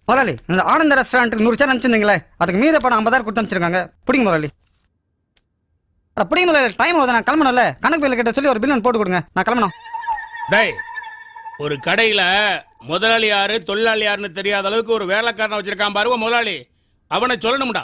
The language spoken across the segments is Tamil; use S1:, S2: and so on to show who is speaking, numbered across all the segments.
S1: முதலாளி இந்த ஆனந்த ரெஸ்டாரண்ட்டுக்கு 100 சேர் அனுப்பிச்சிருந்தீங்களே, அதுக்கு மீத பணம் 50,000 கொடுத்து அனுப்பிச்சிருக்காங்க. பிடிங்க முதலாளி. பிடிங்க முதலாளி, டைம் ஆகுது, நான் கிளம்பணும்ல. கணக்கு பில்லு கிட்ட சொல்லி ஒரு பில் போட்டு கொடுங்க, நான் கிளம்பணும்.
S2: டேய், ஒரு கடையில முதலாளி யாரு தொழிலாளி யாருன்னு தெரியாத அளவுக்கு ஒரு வேலைக்காரனை வச்சிருக்கான் பாருவ முதலாளி, அவனை சொல்லணும்டா.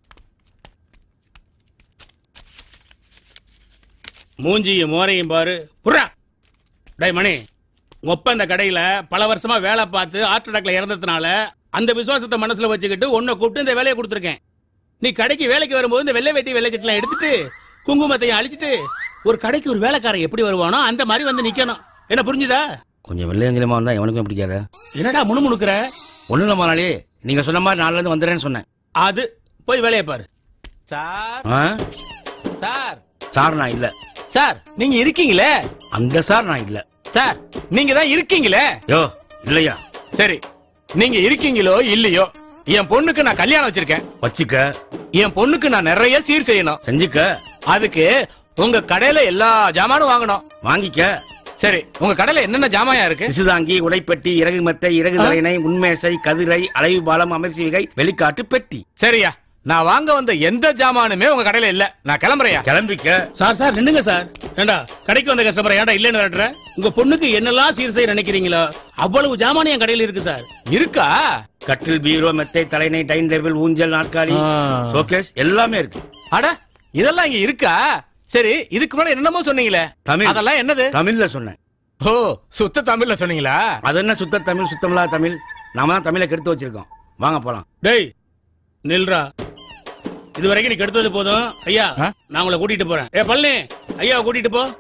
S2: மூஞ்சியும் மோரையும் பாரு புறா. டேய் மணி, ஒப்ப இந்த கடையில பல வருஷமா வேலை பார்த்து ஹார்ட் அட்டாக்ல இறந்ததுனால அந்த விசுவாசத்தை மனசுல வச்சுக்கிட்டு உன்னை கூப்பிட்டு இந்த வேலையை கொடுத்துருக்கேன். நீ கடைக்கு வேலைக்கு வரும்போது இந்த வெள்ளை வெட்டி வெள்ளை சட்டெல்லாம் எடுத்துட்டு குங்குமத்தையும் அழிச்சிட்டு ஒரு கடைக்கு ஒரு வேலைக்காரன் எப்படி வருவானோ அந்த மாதிரி வந்து நிக்கணும். என்ன புரிஞ்சுதா?
S3: கொஞ்சம் வெள்ளையங்கிலமா வந்தா எவனுக்கும் பிடிக்காத.
S2: என்னடா முணுமுணுக்கிற?
S3: ஒண்ணு இல்ல முதலாளி, நீங்க சொன்ன மாதிரி 4ல இருந்து வந்துடுறேன்னு சொன்னேன்.
S2: அது போய் வேலையை பாரு.
S4: சார் சார்
S3: சார் நான் இல்ல.
S4: சார் நீங்க இருக்கீங்களே?
S3: அந்த சார் நான் இல்ல.
S4: சார் நீங்க தான் இருக்கீங்களே?
S3: யோ இல்லையா?
S4: சரி, நீங்க இருக்கீங்களோ இல்லையோ, என் பொண்ணுக்கு நான் கல்யாணம் வச்சிருக்கேன்.
S3: வச்சுக்க.
S4: என் பொண்ணுக்கு நான் நிறைய சீர் செய்யணும்.
S3: செஞ்சுக்க.
S4: அதுக்கு உங்க கடையில எல்லா ஜாமானும் வாங்கணும்.
S3: வாங்கிக்க.
S4: சரி, உங்க கடையில என்னென்ன ஜாமாயா இருக்கு?
S3: சிசுதாங்கி, உடைப்பெட்டி, இறகு மெத்தை, இறகு தலையணை, உண்மேசை, கதிரை, அலைவு பாலம், அமர்சி விகை, வெளிக்காட்டு பெட்டி.
S4: சரியா, நான் வாங்க வந்த எந்த ஜாமானுமே உங்க கடையில இல்ல. நான் கிளம்புறையா?
S3: கிளம்பிக்க.
S2: Sir நின்னுங்க sir. ஏண்டா கடைக்கு வந்த கஸ்டமர் ஏன்டா இல்லன்னு வரட்டுற? உங்க பொண்ணுக்கு என்னெல்லாம் சீர் செய்ய நினைக்கிறீங்களோ அவ்வளவு ஜாமான் என் கடையில இருக்கு சார்.
S4: இருக்கா?
S3: கட்டில், பீரோ, மெத்தை, தலையணை, டைனிங் டேபிள், ஊஞ்சல், நாற்காலி, ஷோகேஸ் எல்லாமே இருக்கு.
S4: அட, இதெல்லாம் இங்க இருக்கா? சரி, இதுக்கு முன்னாடி என்னமோ சொன்னீங்களே,
S3: தமிழ்.
S4: அதெல்லாம் என்னது?
S3: தமிழ்ல சொன்னேன்.
S4: ஓ, சுத்த தமிழ்ல சொன்னீங்களா?
S3: அது என்ன சுத்த தமிழ், சுத்தமில்லாத தமிழ்? நாம தான் தமிழை கெடுத்து வச்சிருக்கோம். வாங்க போலாம்.
S2: டேய் நில்றா, இது வரைக்கும் நீ கெடுத்தது போதும். ஐயா நான் உங்களை கூட்டிட்டு போறேன். ஏ பழனி, ஐயா கூட்டிட்டு போ.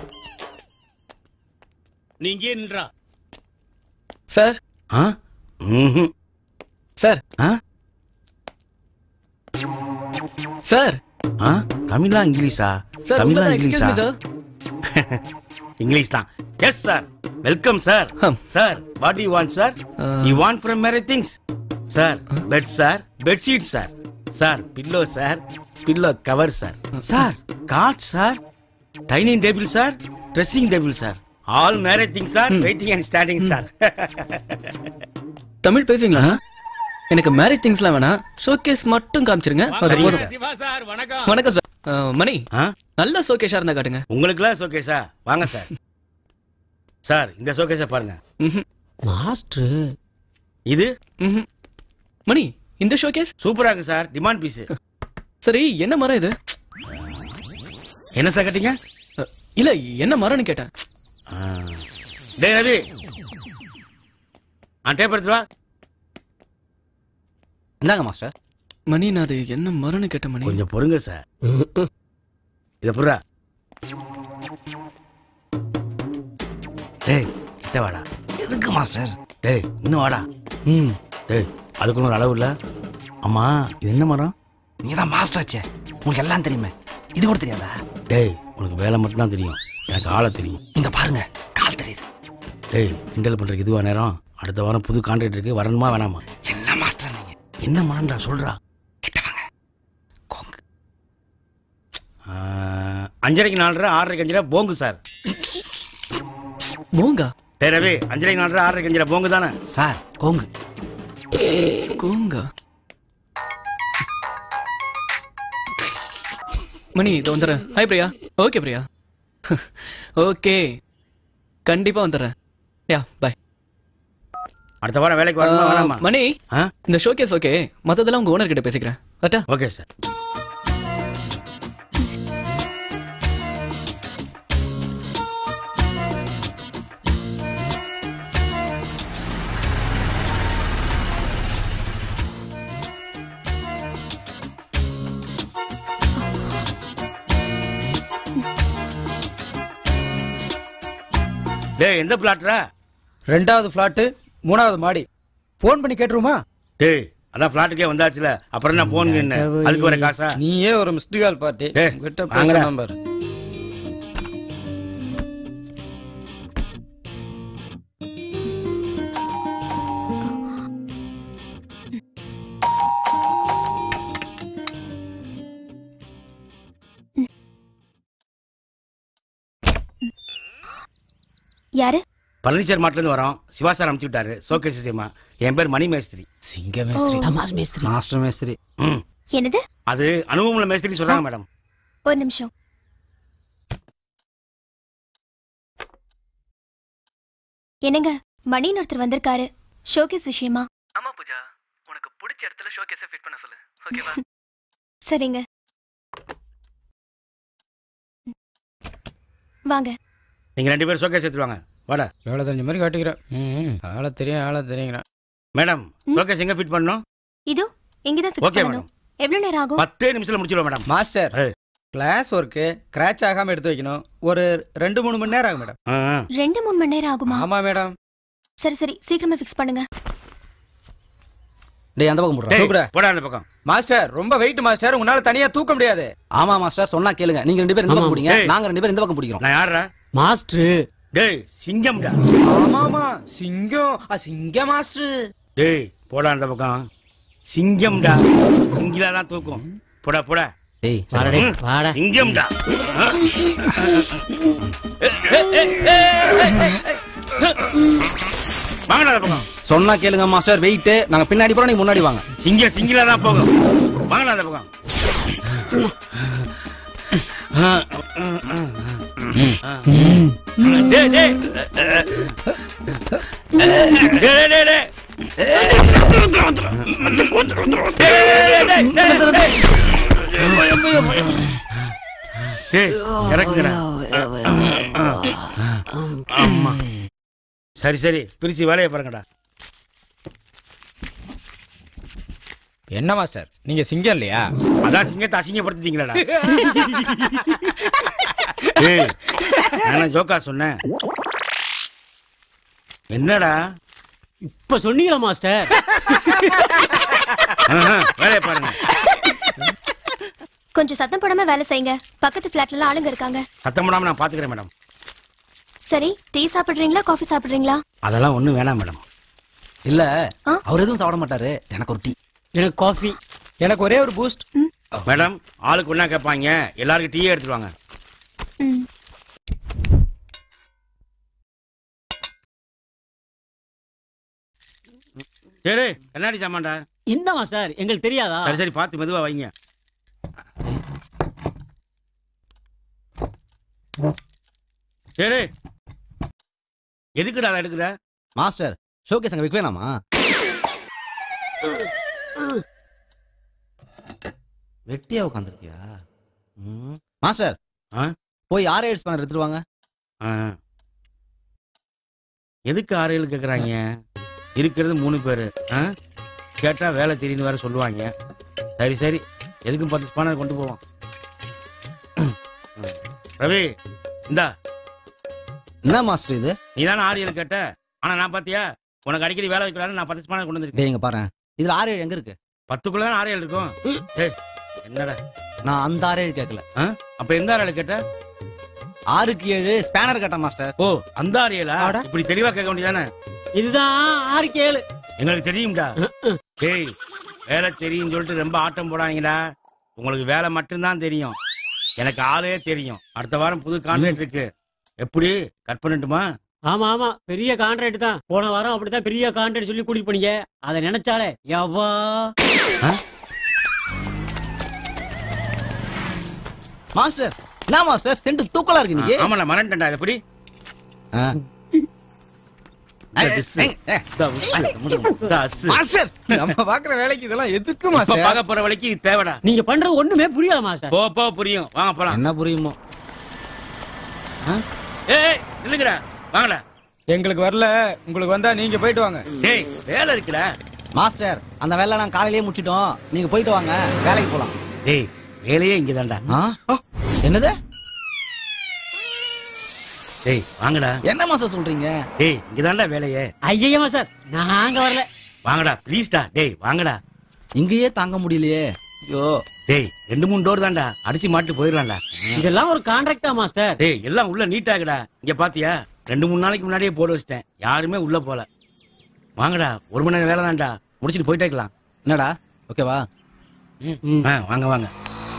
S2: நீ இங்கே நின்றா.
S4: சார் சார் சார்
S3: தமிழா இங்கிலீஷா? தமிழா இங்கிலீஷா? இங்கிலீஷ் தான். Yes sir, welcome sir. Sir, what you want sir? You want from many things sir? Bed sir, bedsheet sir. Sir pillow sir, pillow cover sir. Sir cot sir, dining table sir, dressing table sir, all many things sir, waiting and standing sir.
S5: Tamil பேசுவீங்களா? எனக்கு மேரேஜ் திங்ஸ்லாம் வேணாம், ஷோகேஸ் மட்டும் காமிச்சிருங்க. அது போதும்.
S2: சிவா சார் வணக்கம்.
S5: வணக்கம் சார். மணி, நல்ல ஷோகேஷா இருந்தா காட்டுங்க.
S3: உங்களுக்குலாம் ஷோகேஸா? வாங்க சார். சார் இந்த ஷோகேஸை பாருங்க.
S5: மாஸ்டர்
S3: இது
S5: மணி, இந்த ஷோகேஸ்
S3: சூப்பரா இருக்கு சார், டிமாண்ட் பீஸ்.
S5: சரி, என்ன மரம் இது?
S3: என்ன சார் கேட்டீங்க?
S5: இல்ல, என்ன மரம்னு கேட்டேன்.
S3: டேய் ரவி, டேப் எடுத்து வா.
S5: இந்தாங்க மாஸ்டர். மணி, நான் அது என்ன மரம்னு கேட்டேன். மணி
S3: கொஞ்சம் பொறுங்க சார். இத புறா. டேய் கிட்ட வாடா.
S1: எதுக்கு மாஸ்டர்?
S3: டேய் இன்னும் வாடா. டேய் அதுக்குள்ள ஒரு அளவு இல்ல. அம்மா இது என்ன மரம்?
S1: நீதான் மாஸ்டர் ஆச்சே, உங்களுக்கு எல்லாம் தெரியுமே, இது கூட தெரியாதா?
S3: டேய் உனக்கு வேலை மட்டும் தான் தெரியும், எனக்கு ஆளை தெரியும்.
S1: இங்க பாருங்க, கால் தெரியுது.
S3: டேய் கிண்டல் பண்றதுக்கு இதுவா நேரம்? அடுத்த வாரம் புது கான்ட்ராக்ட் இருக்கு, வரணுமா வேணாமா?
S1: என்ன மாஸ்டர் நீங்க?
S3: என்ன மரம்டா சொல்றா?
S1: கிட்ட வாங்க. கோங்கு.
S3: 5:30 4:30 6:30 5:30 போங்கு சார்.
S5: போங்கா?
S3: டேய் ரவி, 5:30 4:30 6:30 5:30 போங்கு தானே
S1: சார்? கோங்கு.
S5: கோங்கா? மணி இதோ வந்துடுறேன். Hi Priya. Okay Priya. Okay, கண்டிப்பா வந்துடுறேன். யா பாய்.
S3: அடுத்த வாரம் வேலைக்கு வரணுமா வேணாமா?
S5: மணி, இந்த ஷோகேஸ் ஓகே, மத்ததெல்லாம் உங்க ஓனர் கிட்ட பேசிக்கிறேன். அட்டா.
S3: Okay sir. டேய் எந்த பிளாட்ரா?
S1: 2வது பிளாட், 3வது மாடி. போன் பண்ணி கேட்டுருமா?
S3: டேய் அதான் பிளாட்டுக்கே வந்தாச்சுல, அப்புறம் என்ன போன் என்ன? அதுக்கு வர காசா?
S1: நீயே ஒரு மிஸ்டு கால் பார்ட்டி.
S3: கிட்ட பேசுற
S1: நம்பர்.
S6: யாரு?
S3: பர்னிச்சர் மார்ட்லேருந்து வரோம். சிவா சார் அனுப்பிச்சு விட்டாரு ஷோகேஸ் விஷயமா. என் பேர் மணி மேஸ்திரி.
S1: சிங்க மேஸ்திரி, தமாஸ் மேஸ்திரி, மாஸ்டர் மேஸ்திரி.
S6: என்னது?
S3: அது அனுபவமுள்ள மேஸ்திரி சொல்றாங்க மேடம்.
S6: ஒரு நிமிஷம். என்னங்க, மணின்னு ஒருத்தர் வந்திருக்காரு ஷோகேஸ் விஷயமா.
S5: ஆமா பூஜா, உனக்கு பிடிச்ச இடத்துல ஷோகேஸை ஃபிட் பண்ண சொல்லு. ஓகேவா?
S6: சரிங்க, வாங்க.
S3: நீங்க 2 பேரும் ஷோகேஸ் எடுத்துட்டு வாங்க. வாடா.
S1: எவ்வளோ தெரிஞ்ச மாதிரி காட்டுக்கிறேன். ஆளை தெரியுங்கிறேன்.
S3: மேடம், ஷோகேஸ் எங்க ஃபிட் பண்ணணும்?
S6: இது இங்கதான் ஃபிக்ஸ்
S3: ஓகே
S6: பண்ணனும். எவ்வளவு நேரம் ஆகும்?
S3: 10 நிமிஷத்துல முடிச்சிடுவோம் madam.
S1: Master, glass work scratch ஆகாம எடுத்து வைக்கணும். ஒரு 2-3 மணி நேரம் ஆகும் மேடம்.
S6: 2-3 மணி நேரம் ஆகுமா?
S1: ஆமா மேடம்.
S6: சரி சீக்கிரமா ஃபிக்ஸ் பண்ணுங்க.
S1: டேய், அந்த பக்கம் போடுறா.
S3: போடா அந்த பக்கம்.
S1: மாஸ்டர், ரொம்ப வெயிட் மாஸ்டர், உங்களால தனியா தூக்க முடியாது. ஆமா மாஸ்டர், சொன்னா கேளுங்க. நீங்க 2 பேரும் இந்த பக்கம் பிடிங்க, நாங்க 2 பேரும் இந்த பக்கம் பிடிக்கிறோம்.
S3: நான் யாரா?
S7: மாஸ்டர்.
S3: டேய், சிங்கம்டா.
S1: ஆமாமா, சிங்கம். சிங்கம் மாஸ்டர்.
S3: டேய், போடா அந்த பக்கம். சிங்கம்டா. சிங்கிலா தான் தூக்கும். போடா போடா.
S1: டேய்,
S7: வாடா.
S3: சிங்கம்டா. வாங்கடா அந்த பக்கம்.
S1: சொன்னா கேளுங்க மாஸ்டர், வெயிட். நாங்க பின்னாடி போறோம், நீங்க முன்னாடி வாங்க.
S3: சிங்கிலா தான் போகும். வாங்கடா அந்த பக்கம். டேய் டேய் டேய் டேய் டேய் இறக்குங்கடா. ஆமா, சரி பிரிச்சு வேலையை பாருங்கடா.
S1: என்ன மாஸ்டர், நீங்க சிங்கம் இல்லையா?
S3: அதான் சிங்கத்தை அசிங்கப்படுத்திட்டீங்களா? நான் ஜோக்கா சொன்னேன். என்னடா
S7: இப்ப சொன்னீங்களா மாஸ்டர்?
S3: வேலையை பாருங்க.
S6: கொஞ்சம் சத்தம் போடாம வேலை செய்யுங்க. பக்கத்து ஃபிளாட்ல ஆளுங்க இருக்காங்க.
S3: சத்தம் போடாம நான் பாத்துக்கிறேன் மேடம்.
S6: சரி, டீ சாப்பிடுறீங்களா காஃபி சாப்பிடுறீங்களா?
S3: அதெல்லாம் ஒண்ணும் வேணாம் மேடம்.
S1: இல்ல, அவர் எதுவும் சாப்பிட மாட்டாரு. எனக்கு ஒரு டீ.
S7: எனக்கு காஃபி.
S1: எனக்கு ஒரே ஒரு பூஸ்ட்.
S3: மேடம், ஆளுக்கு ஒண்ணா கேட்பாங்க. எல்லாருக்கும் டீயே எடுத்துட்டு வாங்க. சரி, கண்ணாடி சாமான்டா.
S7: என்ன மாஸ்டர், எங்களுக்கு தெரியாதா?
S3: சரி பார்த்து மெதுவா வைங்க. சரி, எதுக்குடா அதை எடுக்கிற?
S1: மாஸ்டர், ஷோகேஸ் அங்க வைக்க வேணாமா? வெட்டியா உட்காந்துருக்கியா மாஸ்டர்? போய் 6 ஸ்பேனர் எடுத்துட்டு வாங்க.
S3: எதுக்கு 6 கேக்குறாங்க? இருக்கிறது 3 பேரு. கேட்டா வேலை தெரியுன்னு வேற சொல்லுவாங்க. சரி எதுக்கும் 10 ஸ்பேனர் கொண்டு போவோம். ரவி, இந்தா.
S1: என்ன மாஸ்டர் இது?
S3: நீ தானே 6 கேட்ட. ஆனா நான் பாத்தியா, உனக்கு அடிக்கடி வேலை வைக்கலான்னு நான் 10 ஸ்பேனர் கொண்டு வந்திருக்கேன்.
S1: இங்க பாரு, இதுல 6 எங்க இருக்கு?
S3: 10க்குள்ள தான் 6 இருக்கும். என்னடா,
S1: நான் அந்த 6 கேட்கல.
S3: அப்ப எந்த 6 கேட்ட?
S1: 6க்கு 7 ஸ்பேனர் கேட்ட மாஸ்டர்.
S3: ஓ, அந்த 6 இப்படி தெளிவா கேட்க வேண்டியதானே?
S7: இதுதான் 6க்கு 7.
S3: எங்களுக்கு தெரியும்டா. டேய், வேலை தெரியும் சொல்லிட்டு ரொம்ப ஆட்டம் போடாங்கடா. உங்களுக்கு வேலை மட்டும்தான் தெரியும். எனக்கு ஆளே தெரியும். அடுத்த வாரம் புது கான்ட்ராக்ட் இருக்கு. எப்படி கட் பண்ணட்டுமா?
S7: ஆமா, பெரிய கான்ட்ராக்ட் தான். போன வாரம் அப்படித்தான் பெரிய கான்ட்ராக்ட் சொல்லி கூட்டிட்டு போனீங்க. அதை நினைச்சாலே எவ்வா.
S1: மாஸ்டர், என்ன மாஸ்டர் சென்ட் தூக்கலா இருக்கு நீங்க?
S3: ஆமா, நான் மறந்துட்டேன்டா. எப்படி
S1: மாஸ்டர், நம்ம பாக்குற வேலைக்கு இதெல்லாம் எதுக்கு மாஸ்டர்?
S3: பாக்க போற வேலைக்கு தேவைடா.
S7: நீங்க பண்றது ஒண்ணுமே புரியல மாஸ்டர்.
S3: போ புரியும். வாங்க போலாம்.
S1: என்ன புரியுமோ?
S3: ஏய் நில்லுங்கடா, வாங்கடா.
S1: எங்களுக்கு வரல, உங்களுக்கு வந்தா நீங்க போயிட்டு வாங்க.
S3: டேய், வேலை இருக்குடா.
S1: மாஸ்டர், அந்த வேலை நான் காலையிலேயே முடிச்சிட்டோம். நீங்க போயிட்டு வாங்க, வேலைக்கு போலாம்.
S3: டேய், வேலையே இங்கதான்டா.
S1: என்னது?
S3: டேய், வாங்கடா.
S1: என்ன மாஸ்டர் சொல்றீங்க?
S3: டேய், இங்கதான்டா வேலையே.
S7: ஐயா மாஸ்டர், நாங்க வரல.
S3: வாங்கடா ப்ளீஸ்டா. டேய் வாங்கடா.
S1: இங்கேயே தாங்க முடியலையே. ஐயோ.
S3: டேய், 2-3 டோர் தான்டா, அடிச்சு மாட்டு போயிடலாம்டா.
S7: இதெல்லாம் ஒரு கான்ட்ராக்டா மாஸ்டர்?
S3: டேய், எல்லாம் உள்ள நீட்டாகடா. இங்க பாத்தியா, 2-3 நாளைக்கு முன்னாடியே போட வச்சிட்டேன். யாருமே உள்ள போல. வாங்கடா, 1 மணி நேரம் வேலை தான்டா, முடிச்சிட்டு போயிட்டே இருக்கலாம்.
S1: என்னடா, ஓகேவா?
S3: வாங்க.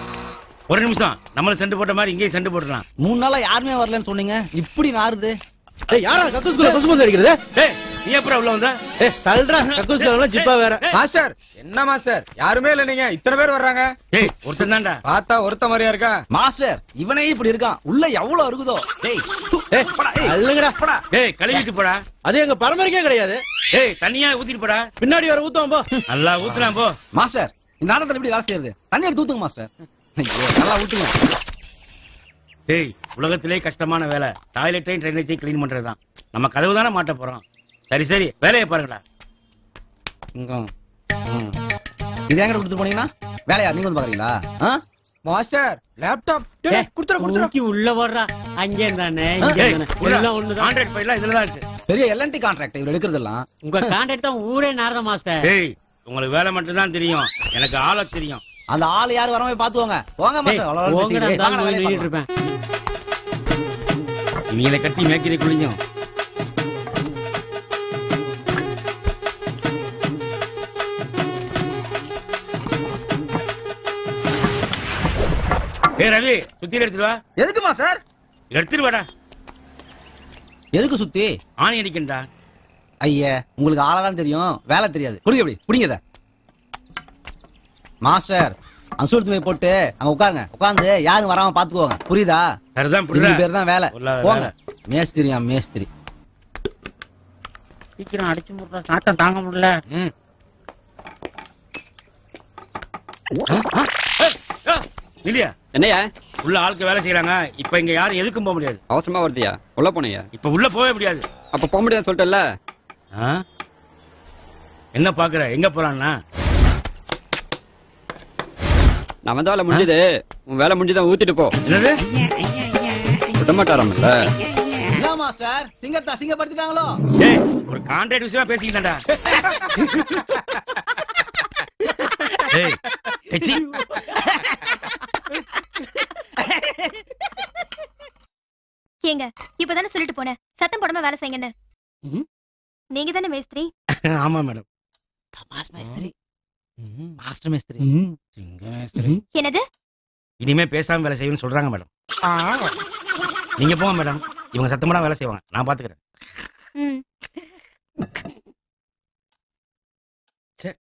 S3: ஒரு நிமிஷம், நம்மள செண்டு போட்ட மாதிரி இங்கேயும் செண்டு போட்டுலாம்.
S1: 3 நாளா யாருமே வரலன்னு சொன்னீங்க, இப்படி நாறுது.
S3: ஏய் யாரா கக்கூஸ்குள்ள குசுமந்து அடிக்கிறது? டேய் நீ எப்பறம் உள்ள வந்த? ஏய் தள்ளுடா கக்கூஸ்குள்ள ஜிப்பா வேற.
S8: மாஸ்டர் என்ன மாஸ்டர் யாருமே இல்ல நீங்க இத்தனை பேர் வர்றாங்க.
S3: டேய் ஒருத்தன் தான்டா.
S8: பார்த்தா ஒருத்த மாதிரியா இருக்கா?
S9: மாஸ்டர் இவனே இப்படி இருக்கான். உள்ள எவ்வளவு இருக்குதோ. டேய்
S3: போடா. ஏய் அள்ளுங்கடா போடா. டேய் கழுவிட்டு போடா. அது எங்க பரம்பரைக்கே கிடையாது. டேய் தண்ணியா ஊத்திட்டு போடா. பின்னாடி வர ஊத்துவோம் போ. நல்லா ஊத்துறான் போ.
S9: மாஸ்டர் இந்த ஆட்டத்துல எப்படி வேலை செய்யறது? தண்ணி எடுத்து ஊத்துங்க மாஸ்டர். நல்லா ஊத்துங்க.
S3: டேய் உலகத்திலே கஷ்டமான வேலை டாய்லெட்டையும் ட்ரைனேஜையும் கிளீன் பண்றதுதான். நம்ம கதவு தானே மாட்ட போறோம். சரி சரி வேலையை பாருங்கடா.
S9: இது எங்க கொடுத்து போனீங்கன்னா வேலையா நீங்க வந்து பாக்குறீங்களா?
S8: மாஸ்டர் லேப்டாப் குடுத்துற
S7: உள்ள வர்றா. அங்கே தானே எல்லாம் ஒண்ணுதான்.
S3: கான்ட்ராக்ட் ஃபைல்ல இதுலதான் இருக்கு.
S9: பெரிய எல்என்டி கான்ட்ராக்ட் இவர் எடுக்கிறதெல்லாம்.
S7: உங்க கான்ட்ராக்ட் தான் ஊரே நாரத மாஸ்டர்.
S3: டேய் உங்களுக்கு வேலை மட்டும் தான் தெரியும். எனக்கு ஆள தெரியும்.
S9: அந்த ஆள் யாரு வரவே பாத்துவாங்க. போங்க மாஸ்டர்.
S7: இருப்பேன்
S3: இவங்களை கட்டி மேய்க்கிற குளியும். ஏய் ரவி சுத்தி எடுத்துட்டு வா.
S9: எதுக்கு மாஸ்டர்?
S3: எடுத்துட்டு வாடா.
S9: எதுக்கு சுத்தி?
S3: ஆணி அடிக்கண்டா.
S9: ஐயா உங்களுக்கு ஆளதான் தெரியும் வேலை தெரியாது. குடிங்க எப்படி குடிங்க. மாஸ்டர் அசூர்த்து போய் போட்டு அங்க உட்காருங்க. உட்கார்ந்து யாரும் வராம பாத்துக்குவாங்க. புரியுதா?
S3: சரிதான்
S9: புரியுது. பேர் தான் வேலை. போங்க. மேஸ்திரியா மேஸ்திரி.
S7: சீக்கிரம் அடிச்சு முடுறா. சாத்தம் தாங்க முடியல.
S3: இல்லையா
S5: என்னையா
S3: உள்ள ஆளுக்கு வேலை செய்யறாங்க. இப்ப இங்க யாரும் எதுக்கும் போக முடியாது.
S5: அவசரமா வருதியா? உள்ள போனையா?
S3: இப்ப உள்ள போகவே முடியாது.
S5: அப்ப போக முடியாது சொல்லிட்டல.
S3: என்ன பாக்குற? எங்க போறான்னா
S5: நான் வந்த வேலை முடிஞ்சது. உன் வேலை முடிஞ்சுதான் ஊத்திட்டு போ.
S3: என்னது
S5: விட மாட்டாராம்ல.
S9: என்ன மாஸ்டர் சிங்கத்தை அசிங்கப்படுத்திட்டாங்களோ?
S3: ஏய் ஒரு கான்ட்ராக்ட் விஷயமா பேசிக்கிட்டான்டா. ஏய் எச்சி
S6: ஏங்க இப்பதானே சொல்லிட்டு போனேன் சத்தம் போடாம வேலை செய்யுங்கன்னு. நீங்க தானே மேஸ்திரி?
S3: ஆமா மேடம்.
S9: தமாஸ் மேஸ்திரி. மாஸ்டர் மேஸ்திரி.
S6: என்னது?
S3: இனிமே பேசாம வேலை செய்யணும்னு சொல்றாங்க மேடம். நீங்க போங்க மேடம். இவங்க சத்தமா வேலை செய்வாங்க. நான் பாத்துக்கிறேன்.